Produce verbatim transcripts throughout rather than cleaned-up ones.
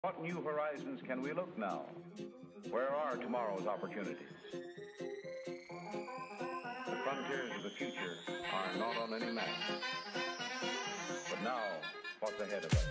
What new horizons can we look now? Where are tomorrow's opportunities? The frontiers of the future are not on any map. But now, what's ahead of us?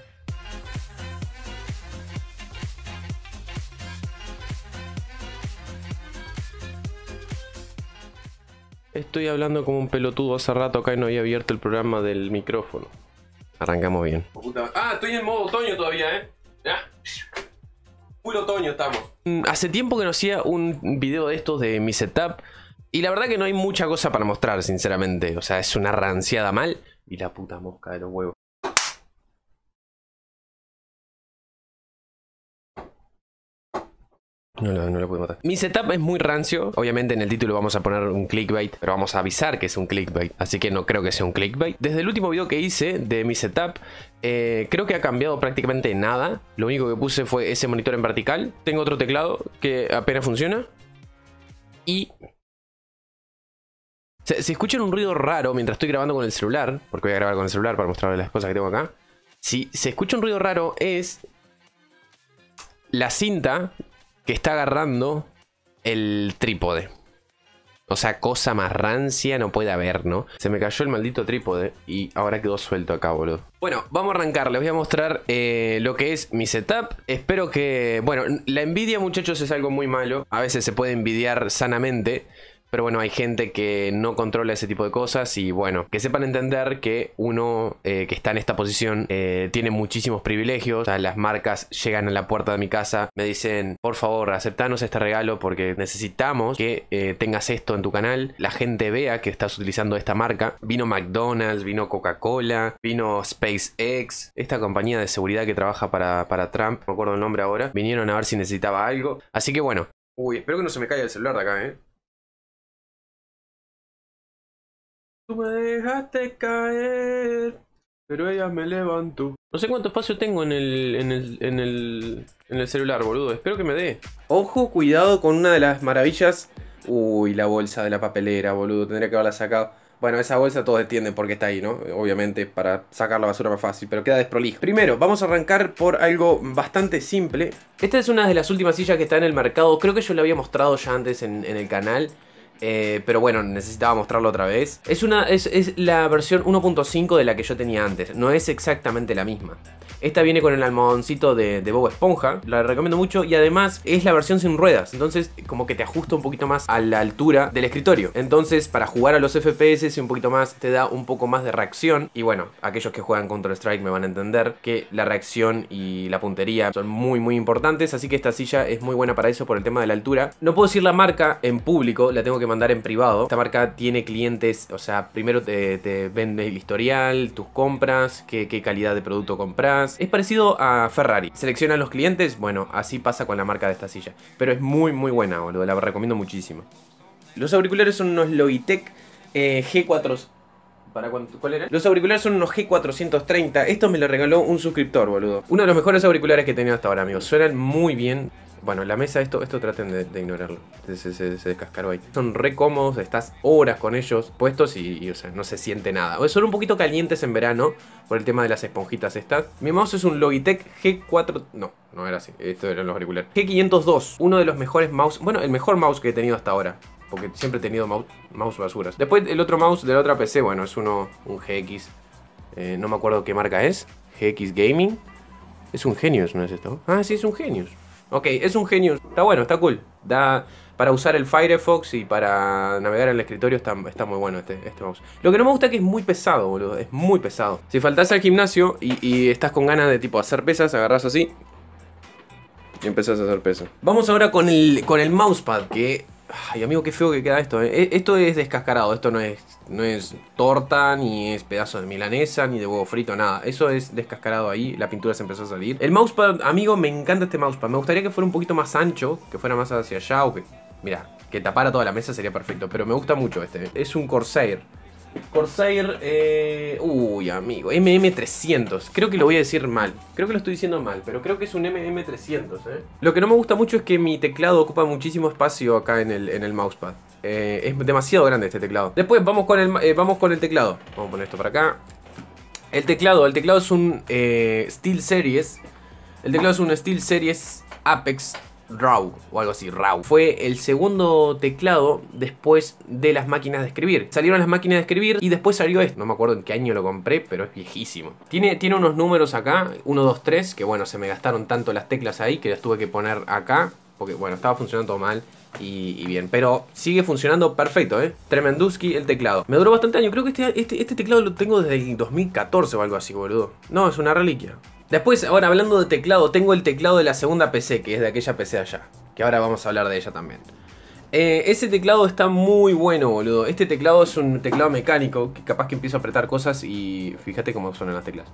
Estoy hablando como un pelotudo hace rato acá y no había abierto el programa del micrófono. Arrancamos bien. Ah, estoy en modo otoño todavía, ¿eh? Ya. Full otoño estamos. Hace tiempo que no hacía un video de estos de mi setup. Y la verdad que no hay mucha cosa para mostrar, sinceramente. O sea, es una ranciada mal. Y la puta mosca de los huevos. No, no, no lo puedo matar. Mi setup es muy rancio. Obviamente en el título vamos a poner un clickbait, pero vamos a avisar que es un clickbait. Así que no creo que sea un clickbait. Desde el último video que hice de mi setup, eh, creo que ha cambiado prácticamente nada. Lo único que puse fue ese monitor en vertical. Tengo otro teclado que apenas funciona. Y... Si, si escuchan un ruido raro mientras estoy grabando con el celular, porque voy a grabar con el celular para mostrarles las cosas que tengo acá. Si se escucha un ruido raro es la cinta que está agarrando el trípode. O sea, cosa más rancia no puede haber, ¿no? Se me cayó el maldito trípode y ahora quedó suelto acá, boludo. Bueno, vamos a arrancar. Les voy a mostrar eh, lo que es mi setup. Espero que... Bueno, la envidia, muchachos, es algo muy malo. A veces se puede envidiar sanamente. Pero bueno, hay gente que no controla ese tipo de cosas y bueno, que sepan entender que uno eh, que está en esta posición eh, tiene muchísimos privilegios. O sea, las marcas llegan a la puerta de mi casa, me dicen, por favor, aceptanos este regalo porque necesitamos que eh, tengas esto en tu canal. La gente vea que estás utilizando esta marca. Vino McDonald's, vino Coca-Cola, vino SpaceX, esta compañía de seguridad que trabaja para, para Trump, no me acuerdo el nombre ahora. Vinieron a ver si necesitaba algo. Así que bueno, uy, espero que no se me caiga el celular de acá, eh. Tú me dejaste caer, pero ella me levantó. No sé cuánto espacio tengo en el, en el, en el, en el celular, boludo. Espero que me dé. Ojo, cuidado con una de las maravillas. Uy, la bolsa de la papelera, boludo. Tendría que haberla sacado. Bueno, esa bolsa todos entienden por qué está ahí, ¿no? Obviamente para sacar la basura más fácil, pero queda desprolijo. Primero, vamos a arrancar por algo bastante simple. Esta es una de las últimas sillas que está en el mercado. Creo que yo la había mostrado ya antes en, en el canal. Eh, pero bueno, necesitaba mostrarlo otra vez. Es, una, es, es la versión uno punto cinco de la que yo tenía antes. No es exactamente la misma. Esta viene con el almohadoncito de, de Bob Esponja. La recomiendo mucho y además es la versión sin ruedas. Entonces como que te ajusta un poquito más a la altura del escritorio. Entonces para jugar a los F P S un poquito más te da un poco más de reacción. Y bueno, aquellos que juegan Counter Strike me van a entender que la reacción y la puntería son muy muy importantes. Así que esta silla es muy buena para eso por el tema de la altura. No puedo decir la marca en público, la tengo que mandar en privado. Esta marca tiene clientes, o sea, primero te, te vende el historial, tus compras, qué, qué calidad de producto compras. Es parecido a Ferrari. Selecciona a los clientes, bueno, así pasa con la marca de esta silla. Pero es muy muy buena, boludo, la recomiendo muchísimo. Los auriculares son unos Logitech eh, G cuatro... ¿Para cuánto? ¿Cuál era? Los auriculares son unos G cuatrocientos treinta. Estos me los regaló un suscriptor, boludo. Uno de los mejores auriculares que he tenido hasta ahora, amigos. Suenan muy bien. Bueno, la mesa, esto, esto traten de, de ignorarlo. Se, se, se, se descascaró ahí. Son re cómodos, estás horas con ellos puestos y, y o sea, no se siente nada. O son un poquito calientes en verano por el tema de las esponjitas estas. Mi mouse es un Logitech G cuatro... No, no era así. Estos eran los auriculares. G quinientos dos. Uno de los mejores mouse... Bueno, el mejor mouse que he tenido hasta ahora. Porque siempre he tenido mouse, mouse basuras. Después el otro mouse de la otra P C, bueno, es uno, un G X. Eh, no me acuerdo qué marca es. G X Gaming. Es un Genius, ¿no es esto? Ah, sí, es un Genius. Ok, es un Genius. Está bueno, está cool. Da para usar el Firefox y para navegar en el escritorio está, está muy bueno este, este mouse. Lo que no me gusta es que es muy pesado, boludo. Es muy pesado. Si faltás al gimnasio y, y estás con ganas de tipo hacer pesas, agarrás así y empezás a hacer pesas. Vamos ahora con el, con el mousepad, que... Ay, amigo, qué feo que queda esto, ¿eh? Esto es descascarado, esto no es, no es torta, ni es pedazo de milanesa, ni de huevo frito, nada. Eso es descascarado ahí, la pintura se empezó a salir. El mousepad, amigo, me encanta este mousepad. Me gustaría que fuera un poquito más ancho, que fuera más hacia allá, o que... Mira, que tapara toda la mesa sería perfecto, pero me gusta mucho este. Es un Corsair. Corsair, eh... uy, amigo, M M trescientos. Creo que lo voy a decir mal. Creo que lo estoy diciendo mal, pero creo que es un M M trescientos, ¿eh? Lo que no me gusta mucho es que mi teclado ocupa muchísimo espacio acá en el, en el mousepad. Eh, es demasiado grande este teclado. Después vamos con el, eh, vamos con el teclado. Vamos a poner esto para acá. El teclado, el teclado es un eh, SteelSeries El teclado es un SteelSeries Apex RAW o algo así, RAW. Fue el segundo teclado después de las máquinas de escribir. Salieron las máquinas de escribir y después salió esto. No me acuerdo en qué año lo compré, pero es viejísimo. Tiene, tiene unos números acá, uno, dos, tres, que bueno, se me gastaron tanto las teclas ahí que las tuve que poner acá, porque bueno, estaba funcionando todo mal. Y, y bien, pero sigue funcionando perfecto, ¿eh? Tremenduski el teclado. Me duró bastante año, creo que este, este, este teclado lo tengo desde el dos mil catorce o algo así, boludo. No, es una reliquia. Después, ahora hablando de teclado, tengo el teclado de la segunda P C, que es de aquella P C allá, que ahora vamos a hablar de ella también. eh, Ese teclado está muy bueno, boludo. Este teclado es un teclado mecánico, que capaz que empiezo a apretar cosas y fíjate cómo suenan las teclas.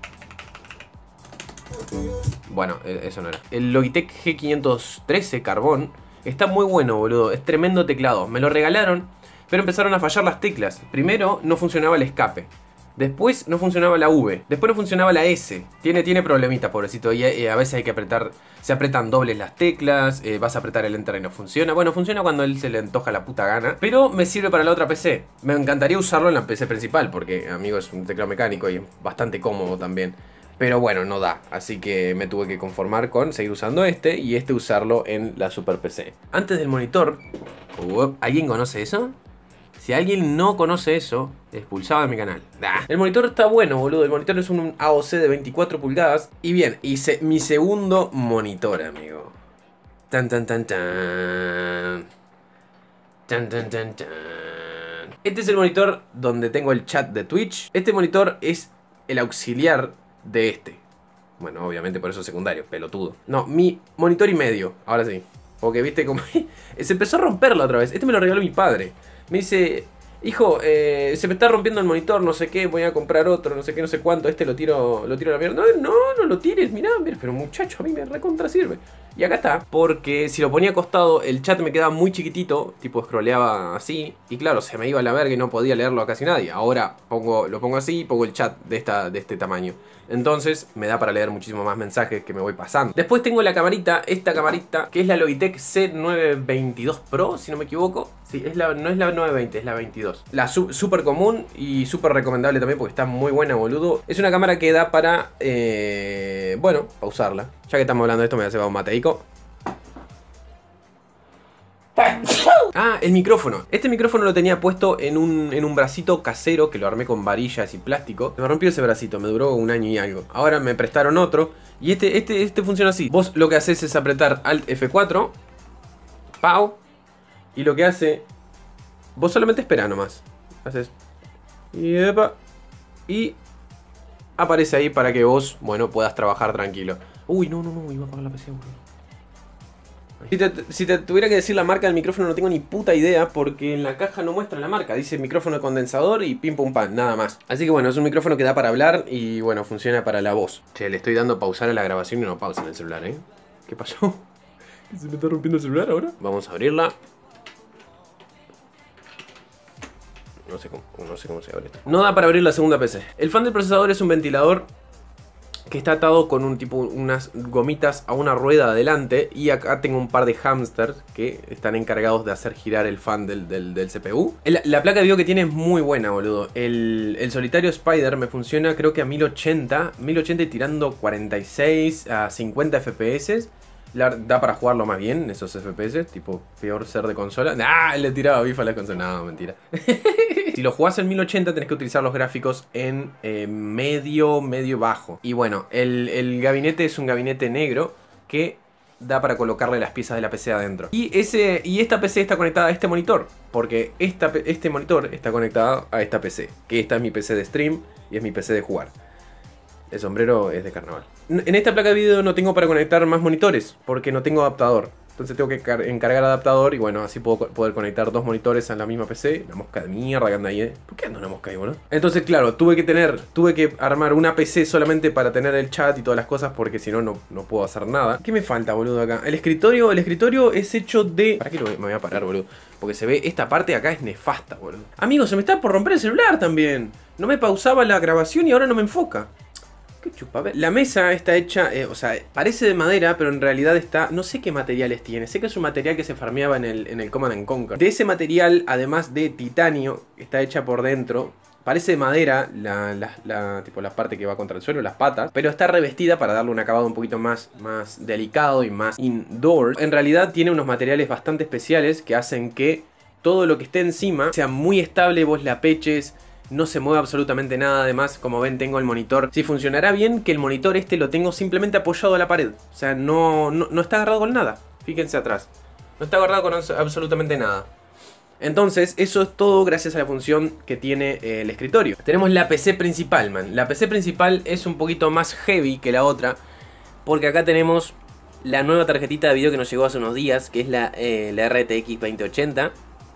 Bueno, eso no era. El Logitech G quinientos trece Carbón está muy bueno, boludo. Es tremendo teclado. Me lo regalaron, pero empezaron a fallar las teclas. Primero no funcionaba el escape. Después no funcionaba la V. Después no funcionaba la S. Tiene, tiene problemitas, pobrecito. Y eh, a veces hay que apretar. Se apretan dobles las teclas. Eh, vas a apretar el enter y no funciona. Bueno, funciona cuando a él se le antoja la puta gana. Pero me sirve para la otra P C. Me encantaría usarlo en la P C principal. Porque, amigo, es un teclado mecánico y es bastante cómodo también. Pero bueno, no da, así que me tuve que conformar con seguir usando este y este usarlo en la Super P C. Antes del monitor, uh, ¿alguien conoce eso? Si alguien no conoce eso, expulsado de mi canal. Nah. El monitor está bueno, boludo. El monitor es un A O C de veinticuatro pulgadas. Y bien, hice mi segundo monitor, amigo. Tan tan tan tan. Tan tan tan tan. Este es el monitor donde tengo el chat de Twitch. Este monitor es el auxiliar de este. Bueno, obviamente por eso es secundario, pelotudo. No, mi monitor y medio, ahora sí. Porque viste como se empezó a romper la otra vez. Este me lo regaló mi padre. Me dice, hijo, eh, se me está rompiendo el monitor, no sé qué, voy a comprar otro, no sé qué, no sé cuánto. Este lo tiro, lo tiro a la mierda. No, no, no lo tires, mirá, mirá. Pero muchacho, a mí me recontra sirve. Y acá está, porque si lo ponía acostado, el chat me quedaba muy chiquitito, tipo scrolleaba así, y claro, se me iba a la verga y no podía leerlo a casi nadie. Ahora pongo, lo pongo así y pongo el chat de, esta, de este tamaño. Entonces me da para leer muchísimo más mensajes que me voy pasando. Después tengo la camarita, esta camarita, que es la Logitech C novecientos veintidós Pro, si no me equivoco. Sí, es la, no es la novecientos veinte, es la veintidós. La súper común y súper recomendable también porque está muy buena, boludo. Es una cámara que da para, eh, bueno, pausarla. Ya que estamos hablando de esto, me voy a cebar un mateico. Ah, el micrófono. Este micrófono lo tenía puesto en un, en un bracito casero que lo armé con varillas y plástico. Me rompió ese bracito, me duró un año y algo. Ahora me prestaron otro. Y este, este, este funciona así. Vos lo que haces es apretar Alt F cuatro. Pau. Y lo que hace... Vos solamente espera nomás. Haces... Y, epa, y aparece ahí para que vos, bueno, puedas trabajar tranquilo. Uy, no, no, no, iba a apagar la P C, boludo. Si te, si te tuviera que decir la marca del micrófono no tengo ni puta idea porque en la caja no muestra la marca. Dice micrófono condensador y pim pum pam, nada más. Así que bueno, es un micrófono que da para hablar y bueno, funciona para la voz. Che, le estoy dando pausar a la grabación y no pausa en el celular, ¿eh? ¿Qué pasó? ¿Se me está rompiendo el celular ahora? Vamos a abrirla. No sé cómo, no sé cómo se abre esto. No da para abrir la segunda P C. El fan del procesador es un ventilador que está atado con un tipo, unas gomitas a una rueda adelante. Y acá tengo un par de hamsters que están encargados de hacer girar el fan del, del, del C P U. El, la placa de video que tiene es muy buena, boludo. El, el solitario Spider me funciona creo que a mil ochenta. mil ochenta y tirando cuarenta y seis a cincuenta F P S. La, da para jugarlo más bien, esos F P S. Tipo, peor ser de consola. ¡Ah! Le tiraba bifa a la consola. No, mentira. Si lo jugás en mil ochenta tenés que utilizar los gráficos en eh, medio, medio bajo. Y bueno, el, el gabinete es un gabinete negro que da para colocarle las piezas de la P C adentro. Y, ese, y esta P C está conectada a este monitor, porque esta, este monitor está conectado a esta P C. Que esta es mi P C de stream y es mi P C de jugar. El sombrero es de carnaval. En esta placa de video no tengo para conectar más monitores, porque no tengo adaptador. Entonces tengo que encargar adaptador y bueno, así puedo poder conectar dos monitores a la misma P C. Una mosca de mierda que anda ahí, ¿eh? ¿Por qué anda una mosca ahí, boludo? Entonces, claro, tuve que tener, tuve que armar una P C solamente para tener el chat y todas las cosas, porque si no, no, no puedo hacer nada. ¿Qué me falta, boludo, acá? El escritorio, el escritorio es hecho de... ¿Para qué lo, me voy a parar, boludo? Porque se ve, esta parte de acá es nefasta, boludo. Amigo, se me está por romper el celular también. No me pausaba la grabación y ahora no me enfoca. La mesa está hecha, eh, o sea, parece de madera, pero en realidad está, no sé qué materiales tiene. Sé que es un material que se farmeaba en el, en el Command and Conquer. De ese material, además de titanio, está hecha por dentro, Parece de madera la, la, la, tipo, la parte que va contra el suelo, las patas, pero está revestida para darle un acabado un poquito más, más delicado y más indoors. En realidad tiene unos materiales bastante especiales que hacen que todo lo que esté encima sea muy estable, vos la peches, no se mueve absolutamente nada. Además, como ven, tengo el monitor. Si funcionará bien, que el monitor este lo tengo simplemente apoyado a la pared. O sea, no, no, no está agarrado con nada. Fíjense atrás. No está agarrado con absolutamente nada. Entonces, eso es todo gracias a la función que tiene eh, el escritorio. Tenemos la P C principal, man. La P C principal es un poquito más heavy que la otra, porque acá tenemos la nueva tarjetita de video que nos llegó hace unos días, que es la, eh, la R T X veinte ochenta.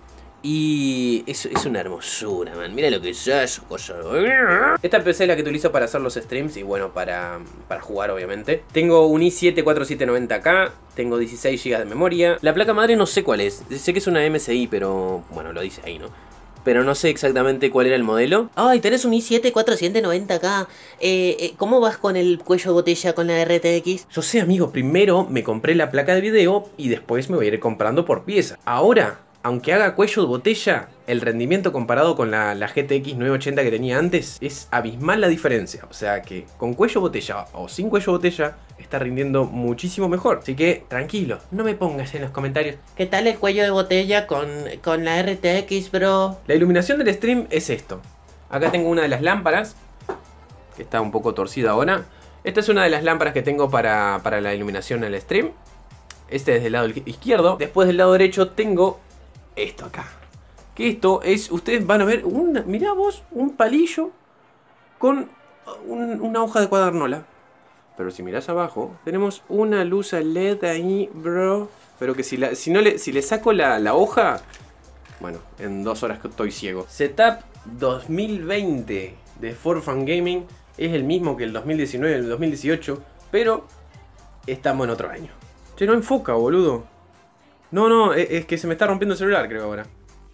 Y es, es una hermosura, man. Mira lo que es eso, cosa. Esta P C es la que utilizo para hacer los streams y bueno, para, para jugar obviamente. Tengo un i siete cuarenta y siete noventa K, tengo dieciséis gigas de memoria. La placa madre no sé cuál es, sé que es una M S I, pero bueno, lo dice ahí, ¿no? Pero no sé exactamente cuál era el modelo. Ay, tenés un i siete cuarenta y siete noventa K. Eh, eh, ¿Cómo vas con el cuello de botella con la R T X? Yo sé, amigo, primero me compré la placa de video y después me voy a ir comprando por pieza. Ahora, aunque haga cuello de botella, el rendimiento comparado con la, la G T X novecientos ochenta que tenía antes es abismal la diferencia. O sea que con cuello de botella o sin cuello de botella está rindiendo muchísimo mejor. Así que tranquilo, no me pongas en los comentarios ¿qué tal el cuello de botella con, con la R T X, bro? La iluminación del stream es esto. Acá tengo una de las lámparas, que está un poco torcida ahora. Esta es una de las lámparas que tengo para, para la iluminación del stream. Este es del lado izquierdo. Después del lado derecho tengo esto acá. Que esto es, ustedes van a ver, una, mirá vos, un palillo con un, una hoja de cuadernola. Pero si mirás abajo, tenemos una luz L E D ahí, bro. Pero que si, la, si, no le, si le saco la, la hoja, bueno, en dos horas que estoy ciego. Setup dos mil veinte de For Fun Gaming es el mismo que el dos mil diecinueve y el dos mil dieciocho, pero estamos en otro año. Che, no enfoca, boludo. No, no, es, es que se me está rompiendo el celular, creo ahora.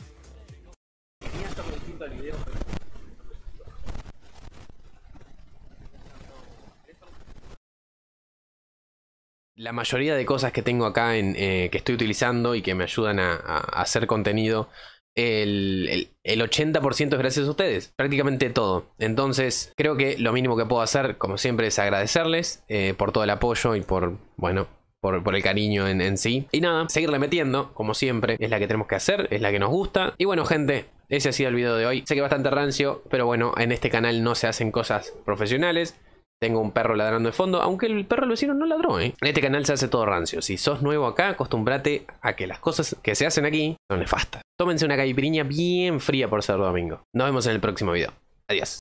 La mayoría de cosas que tengo acá en, eh, que estoy utilizando y que me ayudan a, a hacer contenido, el, el, el ochenta por ciento es gracias a ustedes, prácticamente todo. Entonces creo que lo mínimo que puedo hacer, como siempre, es agradecerles eh, por todo el apoyo y por, bueno, por, por el cariño en, en sí. Y nada, seguirle metiendo, como siempre, es la que tenemos que hacer, es la que nos gusta. Y bueno, gente, ese ha sido el video de hoy. Sé que bastante rancio, pero bueno, en este canal no se hacen cosas profesionales. Tengo un perro ladrando de fondo, aunque el perro del vecino no ladró, ¿eh? En este canal se hace todo rancio. Si sos nuevo acá, acostúmbrate a que las cosas que se hacen aquí son nefastas. Tómense una caipirinha bien fría por ser domingo. Nos vemos en el próximo video. Adiós.